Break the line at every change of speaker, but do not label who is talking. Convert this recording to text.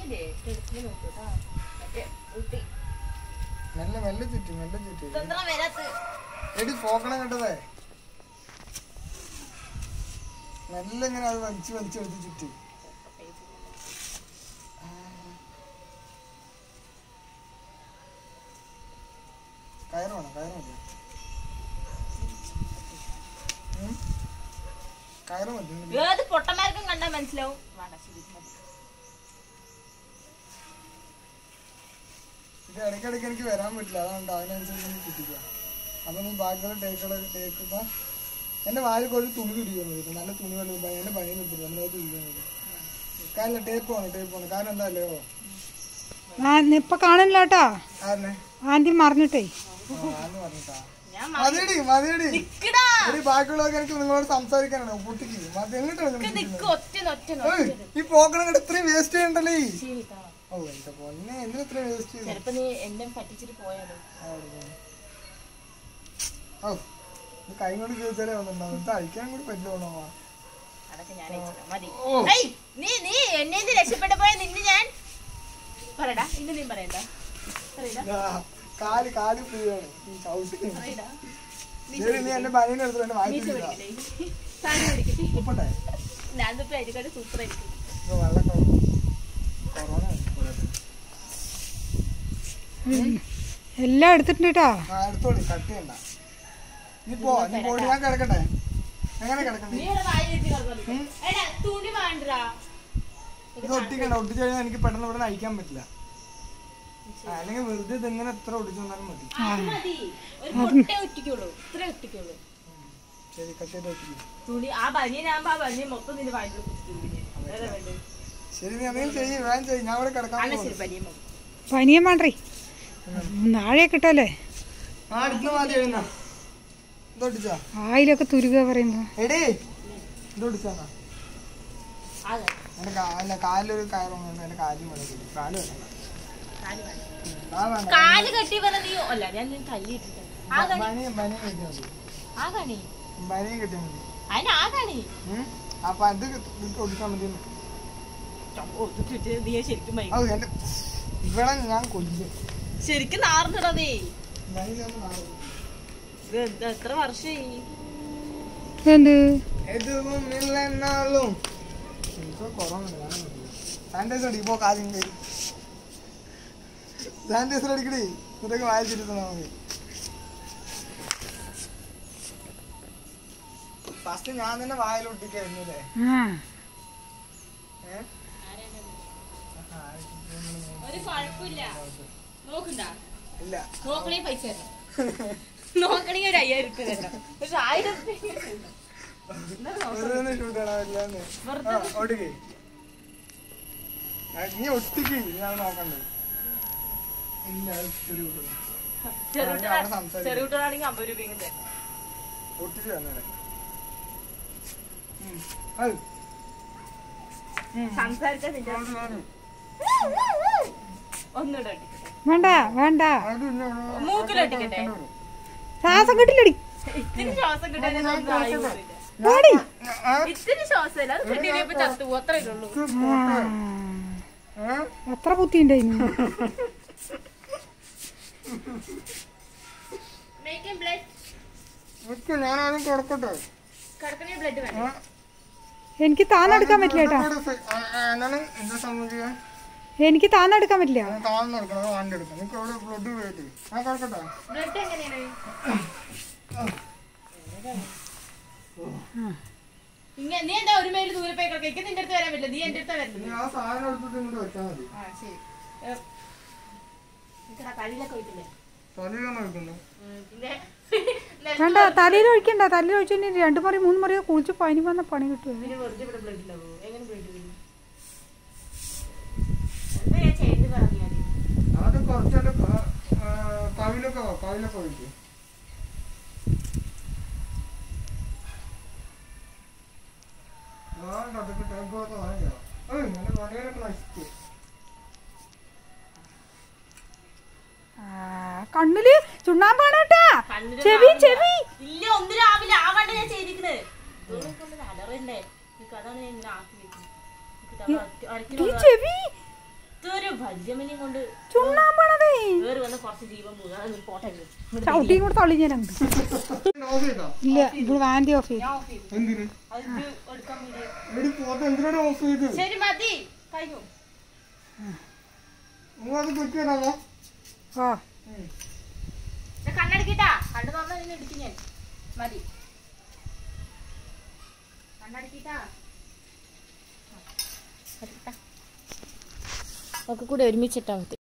മെല്ലെ മെല്ലെ ചുറ്റി എടി പോക്കണം കേട്ടതേ മെല്ലെ ഇങ്ങനെ അത് വലിച്ചെടുത്ത് ചുറ്റി കയറ് വേണം കയറ് മതി
ഏത് പൊട്ടന്മാർക്കും കണ്ടാ മനസ്സിലാവും.
ഇത് ഇടയ്ക്കിടയ്ക്ക് എനിക്ക് വരാൻ പറ്റില്ല, അതുകൊണ്ട് അതിനനുസരിച്ച് ചുറ്റിക്കുക. അപ്പൊ നീ ബാക്കിയുള്ള ടേക്കുമ്പോ എന്റെ വായിൽ കുറച്ച് തുണി തുടിക്കാൻ പറ്റും, നല്ല തുണി വെള്ളം എന്റെ പണിയിൽ നിൽക്കില്ല, നമ്മളത് തുടിക്കാൻ പറ്റും. കാരണം ടേപ്പ് പോണം. കാരണം എന്താ അല്ലയോ
ഇപ്പൊ കാണില്ല കേട്ടോ,
ആരനെ
ആന്റി മറിഞ്ഞിട്ടേ
പറഞ്ഞിട്ടാ മതിയടി. ബാക്കിയുള്ളവർക്ക് എനിക്ക് നിങ്ങളോട് സംസാരിക്കാനാണ്. പൊട്ടിക്ക് ഈ പോക്കണം കേട്ട് ഇത്രയും വേസ്റ്റ് ചെയ്യണ്ടല്ലേ. ഓ എന്റെ പൊന്നെ, എന്തിനാ ഇത്രയും വേസ്റ്റ് ചെയ്തു? ഓ കൈ കൊണ്ട് ചോദിച്ചാലേ വന്നിട്ടുണ്ടാവും, ഇത് അഴിക്കാൻ കൂടി പറ്റുമോ? കാല് ഫ്രീയാണ്. നീ എന്റെ ബനിയൻ എടുത്തു എന്റെ വായിക്കോട്ടെ.
എല്ലാം എടുത്തിട്ടുണ്ട് കേട്ടോ.
എടുത്തോളി, കട്ട് ചെയ്യണ്ട. നീ പോയി ഞാൻ കിടക്കട്ടെ. എങ്ങനെ കിടക്കണ്ടേ? ഇത് ഒട്ടിച്ചു കഴിഞ്ഞാൽ എനിക്ക് പെട്ടെന്ന് ഇവിടെ അയക്കാൻ പറ്റില്ല. അല്ലെങ്കിൽ വെറുതെ ഇതെങ്ങനെ എത്ര ഒടിച്ചു തന്നാലും മതി. ശരി, കട്ട് ചെയ്ത് ശരി, നീ എന്തെങ്കിലും ചെയ്യും, വേഗം ചെയ്യും. ഞാൻ ഇവിടെ കിടക്കാൻ
പനിയും വേണ്ടേ, നാഴെ കിട്ടല്ലേ. ആയിലൊക്കെ തുരുക പറയുമ്പോ
എടേ ഇതൊടിച്ചാ എന്റെ കാലിലൊരു കയറുണ്ട്, എന്റെ കാലും
കാല് കെട്ടി
ബനിയൻ കിട്ടിയാൽ മതി. അപ്പൊ അത് ഒടിച്ചാൽ മതി. ഇവിടെ ഞാൻ കൊല്ലും
ശരിക്കും നാർന്നിടതേ. എത്ര വർഷമായി
എതുമില്ലെന്നാലും സാനിറ്റൈസർ അടിപ്പോ കാര്യം സാനിറ്റൈസർ അടിക്കടി, ഇതൊക്കെ വായിച്ചിരുന്നാ മതി. ഫസ്റ്റ് ഞാൻ തന്നെ വായിലൊട്ടിക്കായിരുന്നില്ലേ?
ഒരു കുഴപ്പമില്ല. നോക്കണ്ട,
ഇല്ല
നോക്കണേ പൈസ നോക്കണേ ഒരു 5000 രൂപ തരണം. പക്ഷെ 1000
നീ ഒട്ടിക്ക്, ഞാൻ നോക്കണ്ടേ.
ചെറുകുട്ടികളാണെങ്കിൽ 50 രൂപയും
ഒട്ടിച്ച് തന്നെ
സംസാരിച്ചാൽ ഒന്നുകൂടെ
വേണ്ട വേണ്ട,
മൂക്കിലൊട്ടിക്കട്ടെ.
ശ്വാസം കിട്ടില്ലടി,
ഇത്തിരി ശ്വാസം കിട്ടാൻ ഇത്തിരി ശ്വാസമില്ല, അത് കിട്ടിയപ്പോ ചത്തു പോകും, അത്രേ ഉള്ളൂ.
എത്ര ബുദ്ധിയുണ്ടായിരുന്നു.
ഞാനാദ്യം കിടക്കട്ടെ.
ബ്ലഡ് വേണം.
എനിക്ക് താന്നെടുക്കാൻ പറ്റില്ല കേട്ടോ,
എന്താ സംബന്ധിക്കാൻ
എനിക്ക് താന്നെടുക്കാൻ പറ്റില്ല.
താന്നെടുക്കണം, വണ്ടി എടുക്കണം. എനിക്ക് അവിടെ ബ്ലഡ് പോയിട്ട് ഞാൻ കിടക്കട്ടെ.
ബ്ലഡ് എങ്ങനെയാണ്? നീ എന്താ ഒരു മൈൽ ദൂരെ പോയി കിടക്കുക? നിന്റെ അടുത്ത് വരാൻ പറ്റില്ല, നീ എന്റെ അടുത്ത് വരില്ല.
ആ സാധനം എടുത്തിട്ട് ഇങ്ങോട്ട് വെച്ചാൽ മതി.
കളിയിലൊക്കെ പോയിട്ടില്ലേ?
തലയിലാണ് വെക്കുന്നത്.
വേണ്ട, തലയിൽ ഒഴിക്കണ്ട. തലയിൽ ഒഴിച്ചു 2 മുറി 3 മുറിയോ കുളിച്ച് പനി വന്ന പണി കിട്ടും.
അതൊക്കെ കുറച്ചെന്റെ കവിലൊക്കെ ഒഴിക്കും. അതൊക്കെ ടെമ്പോ വാങ്ങിയോ? എന്റെ പണിയൊക്കെ നശിച്ചു.
കണ്ണില് ചുണ്ണാമ്പാണ് കേട്ടാ. ചെവി ചെവി
ഇല്ല, ഒന്ന് രാവിലെ ആവാണ്ട് ഞാൻ ചെയ്തിരിക്കുന്നത്. അലറണ്ടേ, അതാണ് ഞാൻ ഇങ്ങനെ ആക്കി വെക്കുന്നത്.
ചെവി
പരിചയമനെയും കൊണ്ട്
ചുണ്ണാമ്പാണതേ
വേറെ വന്ന് കുറച്ച് ജീവൻ പോകും പോട്ടെ
ചവിട്ടിയും കൂടെ തള്ളി ഞാൻ അങ്ങോട്ട്
ഓഫ് ചെയ്താ
ഇല്ല ഇപ്പോൾ വാൻഡി ഓഫ് ചെയ്തു
എന്തിന്
അത് എടുക്കാൻ വേണ്ടി
എടി പോട്ടെ എന്തിനാണ് ഓഫ് ചെയ്ത്
ശരി മതി കഴിഞ്ഞു
അത് കുറ്റിയിടാമോ
ഓ
കണ്ണടക്കിട്ടാ കണ്ണു തുറന്നാ നിന്നെ ഇടിക്കും ഞാൻ മതി കണ്ണടക്കിട്ടാ ഒക്കെ കൂടെ ഒരുമിച്ചിട്ടാ മതി